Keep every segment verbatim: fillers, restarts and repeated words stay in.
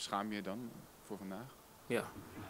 schaam je je dan voor vandaag? Ja.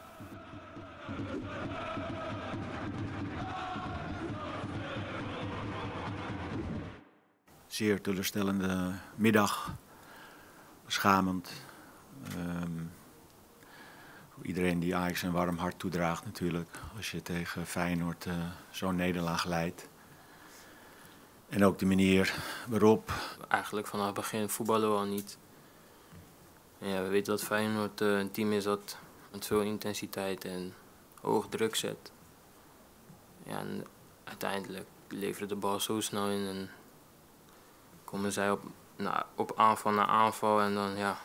Zeer teleurstellende middag. Beschamend. Um, voor iedereen die Ajax een warm hart toedraagt natuurlijk. Als je tegen Feyenoord uh, zo'n nederlaag leidt. En ook de manier waarop. Eigenlijk vanaf het begin voetballen we al niet. En ja, we weten dat Feyenoord uh, een team is dat met veel intensiteit en hoog druk zet. Ja, en uiteindelijk leveren de bal zo snel in en komen zij op, nou, op aanval na aanval en dan ja,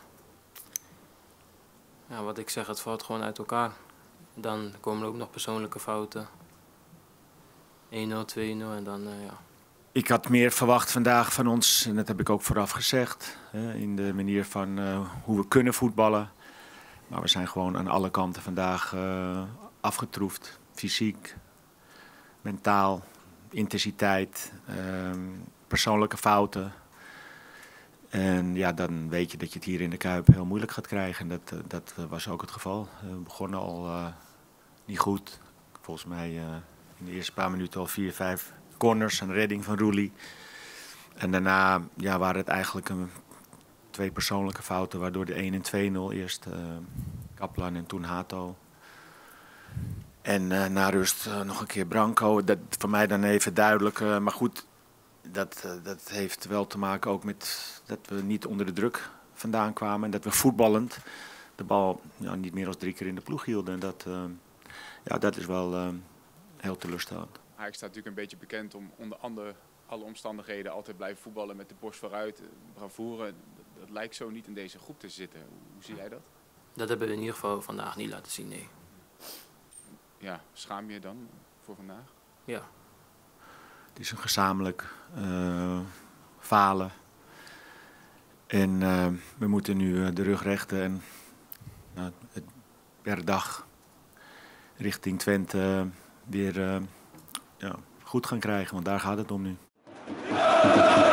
ja, wat ik zeg, het valt gewoon uit elkaar. Dan komen er ook nog persoonlijke fouten. één nul, twee nul en dan uh, ja. Ik had meer verwacht vandaag van ons, en dat heb ik ook vooraf gezegd, hè, in de manier van uh, hoe we kunnen voetballen. Maar we zijn gewoon aan alle kanten vandaag uh, afgetroefd. Fysiek, mentaal, intensiteit, uh, persoonlijke fouten. En ja, dan weet je dat je het hier in de Kuip heel moeilijk gaat krijgen. En dat, dat was ook het geval. We begonnen al uh, niet goed. Volgens mij uh, in de eerste paar minuten al vier, vijf corners, een redding van Roelie. En daarna ja, waren het eigenlijk een, twee persoonlijke fouten, waardoor de één en twee nul eerst uh, Kaplan en toen Hato. En uh, na rust uh, nog een keer Branco. Dat voor mij dan even duidelijk. Uh, maar goed, dat, uh, dat heeft wel te maken ook met dat we niet onder de druk vandaan kwamen. En dat we voetballend de bal ja, niet meer dan drie keer in de ploeg hielden. En dat, uh, ja, dat is wel uh, heel teleurstellend. Ajax staat natuurlijk een beetje bekend om onder andere alle omstandigheden altijd blijven voetballen met de borst vooruit, bravoure. Dat, dat lijkt zo niet in deze groep te zitten. Hoe, hoe zie jij dat? Dat hebben we in ieder geval vandaag niet laten zien, nee. Ja, schaam je je dan voor vandaag? Ja. Het is een gezamenlijk uh, falen. En uh, we moeten nu uh, de rug rechten en uh, het, per dag richting Twente uh, weer uh, ja, goed gaan krijgen, want daar gaat het om nu.